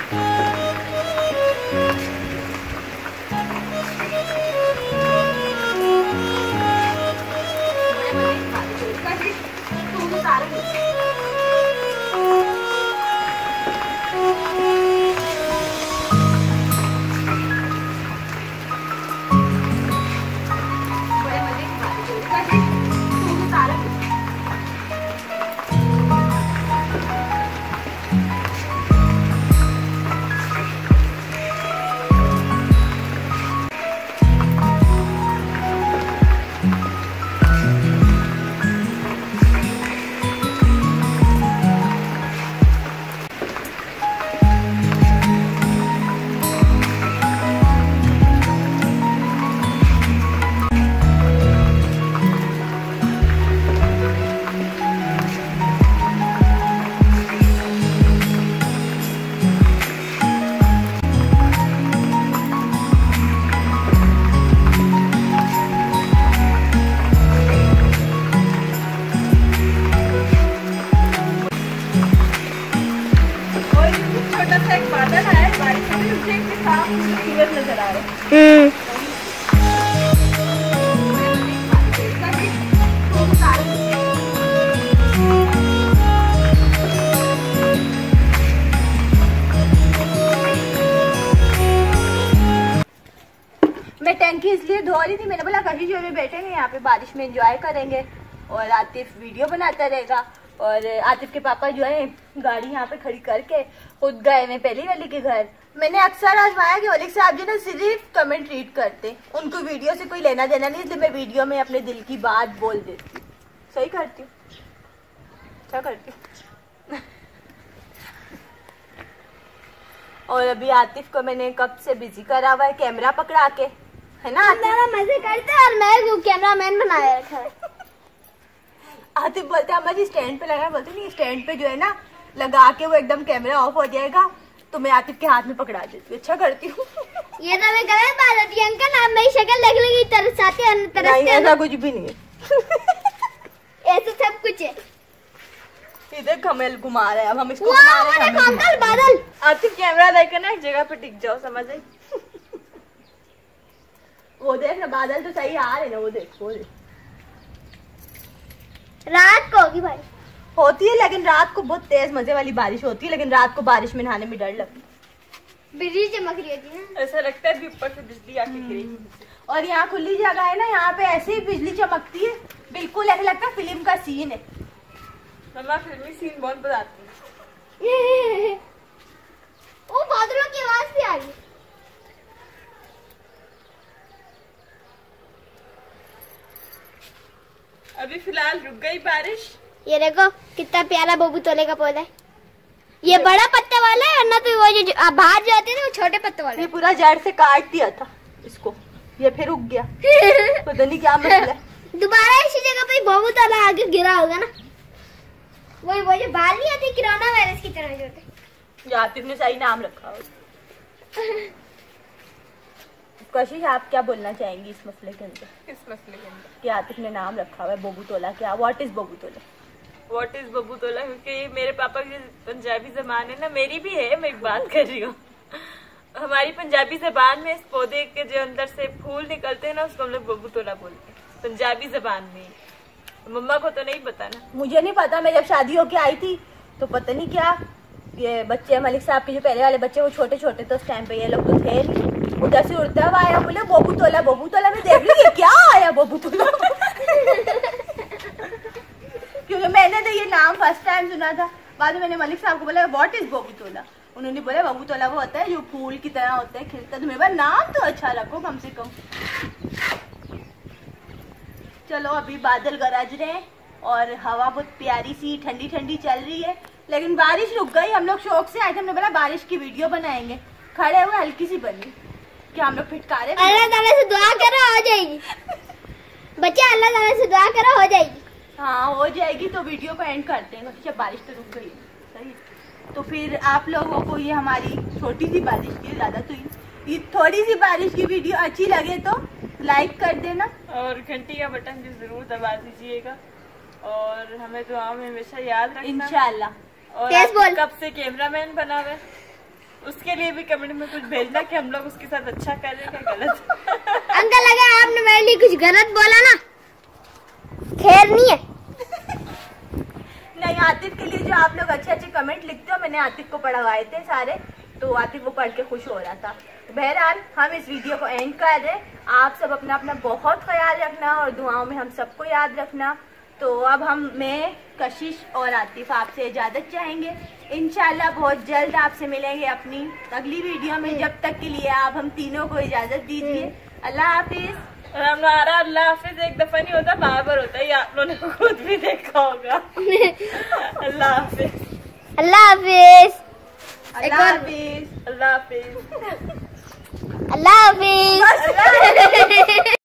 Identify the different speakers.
Speaker 1: मैं टंकी इसलिए धो रही थी, मैंने बोला कहीं जो भी बैठेंगे यहाँ पे बारिश में एंजॉय करेंगे और आतिफ वीडियो बनाता रहेगा। और आतिफ के पापा जो है गाड़ी यहाँ पे खड़ी करके खुद गए मैं पहली वाली के घर। मैंने अक्सर आजमाया कि ओलिक साहब जो ना सिर्फ कमेंट रीड करते, उनको वीडियो से कोई लेना देना नहीं, इसलिए मैं वीडियो में अपने दिल की बात बोल देती हूँ। सही करती हूँ, अच्छा करती हूँ। और अभी आतिफ को मैंने कब से बिजी करा हुआ है कैमरा पकड़ा के, है ना?
Speaker 2: मजे करते और मैं कैमरा मैन बनाया रखा है।
Speaker 1: आतिफ बोलते हैं अम्मा जी स्टैंड पे लगाना, बोलते नहीं स्टैंड पे जो है ना लगा के वो एकदम कैमरा ऑफ हो जाएगा तो मैं आतिफ के हाथ में पकड़ा देती हूँ। अच्छा करती हूँ।
Speaker 2: ये तो मैं गलत बात होती है अंकल, आप मेरी शक्ल देख लेगी तरसाते हैं।
Speaker 1: ऐसा कुछ भी नहीं है।
Speaker 2: ऐसे सब कुछ है।
Speaker 1: इधर कमल घुमा रहे हैं, अब हम इसको घुमा रहे हैं।
Speaker 2: अंकल बादल
Speaker 1: आतिफ कैमरा लेकर ना एक जगह पे टिक जाओ, समझ आई? वो देख ना बादल तो सही आ रहे ना, वो देख वो देख।
Speaker 2: रात को होगी बारिश,
Speaker 1: होती है लेकिन रात को बहुत तेज मजे वाली बारिश होती है, लेकिन रात को बारिश में नहाने में डर लगता है।
Speaker 2: बिजली चमक रही होती है ना,
Speaker 1: ऐसा लगता है कि ऊपर से बिजली आके गिरी। और यहाँ खुली जगह है ना, यहाँ पे ऐसे ही बिजली चमकती है, बिल्कुल ऐसा लगता है फिल्म का सीन है। मम्मा फिल्मी सीन बहुत बताती है।
Speaker 2: वो बादलों की आवाज भी आ रही है।
Speaker 1: अभी फिलहाल रुक गई बारिश।
Speaker 2: ये देखो कितना प्यारा बबू तोले का पौधा है। ये बड़ा पत्ते वाला है ना, तो वो जो बाहर जाते थे वो छोटे पत्ते वाले।
Speaker 1: ये पूरा जड़ से काट दिया था इसको, ये फिर उग गया। पता नहीं क्या मसला है।
Speaker 2: दोबारा इसी जगह पे बबू तोला आगे गिरा होगा ना, वो जो बाल नहीं आते कोरोना वायरस की तरह जो होते।
Speaker 1: आतिफ ने सही नाम रखा हो। कशिश आप क्या बोलना चाहेंगी इस मसले के अंदर?
Speaker 3: इस मसले के अंदर
Speaker 1: कि आतिफ ने नाम रखा हुआ है बबू तोला, क्या व्हाट इज बबू तोला?
Speaker 3: व्हाट इज बबू तोला? क्योंकि मेरे पापा की पंजाबी जबान है ना, मेरी भी है, मैं एक बात कर रही हूँ। हमारी पंजाबी जबान में इस पौधे के जो अंदर से फूल निकलते हैं ना, उसको हम लोग बबू तोला बोलते हैं पंजाबी जबान में। मम्मा को तो नहीं पता ना।
Speaker 1: मुझे नहीं पता, मैं जब शादी होके आई थी तो पता नहीं क्या ये बच्चे मलिक साहब के जो पहले वाले बच्चे वो छोटे छोटे थे उस टाइम पे, ये लोग तो थे नहीं। उधर से उड़ता हुआ आया, बोले बबू तोला बबू तोला। मैं देख ली क्या आया बबू तोला। क्योंकि मैंने तो ये नाम फर्स्ट टाइम सुना था, बाद में मैंने मलिक साहब को बोला व्हाट इज बबू तोला। उन्होंने बोला बबू तोला वो होता है जो फूल की तरह होता है, खिलता है। तो मेरे नाम तो अच्छा रखो कम से कम। चलो अभी बादल गरज रहे हैं और हवा बहुत प्यारी सी ठंडी ठंडी चल रही है, लेकिन बारिश रुक गई। हम लोग शौक से आए थे, हमने बोला बारिश की वीडियो बनाएंगे, खड़े हुए हल्की सी बनी कि हम लोग फिटकारे।
Speaker 2: अल्लाह ताला से दुआ करो हो जाएगी बच्चे, अल्लाह ताला से दुआ करो हो जाएगी।
Speaker 1: हाँ हो जाएगी, तो वीडियो को एंड करते हैं क्योंकि बारिश तो रुक गई है। सही, तो फिर आप लोगों को ये हमारी छोटी सी बारिश की, ज्यादा तो ये थोड़ी सी बारिश की वीडियो अच्छी लगे तो लाइक कर देना
Speaker 3: और घंटी का बटन भी जरूर दबा दीजिएगा और हमें दुआ में हमेशा याद रखना
Speaker 1: इंशाल्लाह।
Speaker 3: और कब से कैमरामैन बना हुआ है? उसके लिए भी कमेंट में कुछ भेजना कि हम लोग उसके साथ अच्छा कर रहे हैं क्या गलत।
Speaker 2: अंकल लगा आपने मेरे लिए कुछ गलत बोला ना, खैर नहीं है।
Speaker 1: नहीं, आतिफ के लिए जो आप लोग अच्छे अच्छे कमेंट लिखते हो, मैंने आतिफ को पढ़वाए थे सारे, तो आतिफ वो पढ़ के खुश हो रहा था। बहरहाल हम इस वीडियो को एंड कर रहे हैं। आप सब अपना अपना बहुत ख्याल रखना और दुआओं में हम सबको याद रखना। तो अब मैं कशिश और आतिफ आपसे इजाजत चाहेंगे। इंशाल्लाह बहुत जल्द आपसे मिलेंगे अपनी अगली वीडियो में। जब तक के लिए आप हम तीनों को इजाजत दीजिए। अल्लाह हाफिज।
Speaker 3: और हमारा अल्लाह हाफिज एक दफा नहीं होता, बार बार होता है, ये आप लोगों ने खुद भी देखा होगा। अल्लाह हाफिज।
Speaker 2: अल्लाह हाफिज।
Speaker 1: अल्लाह हाफिज।
Speaker 3: अल्लाह हाफिज।
Speaker 2: अल्लाह हाफिज।